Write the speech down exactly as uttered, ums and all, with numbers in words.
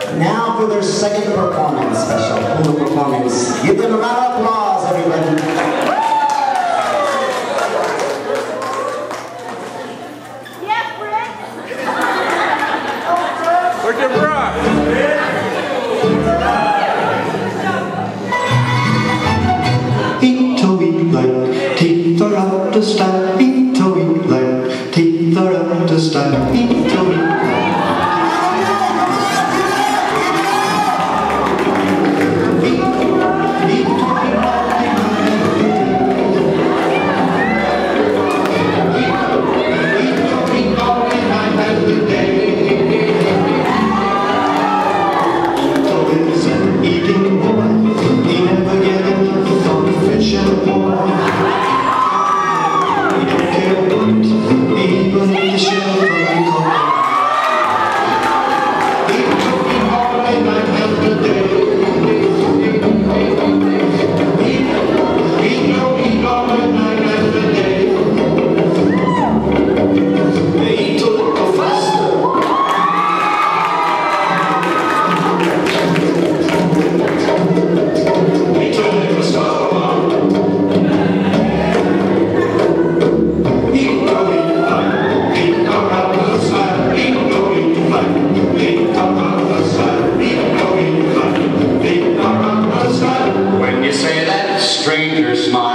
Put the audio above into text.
Now for their second performance, special hula performance. Give them a round of applause, everybody. Look at Brock. Eat to eat like teeth are out to stand. Eat to eat like teeth are out to stand. Eat to eat. When you say that, strangers smile.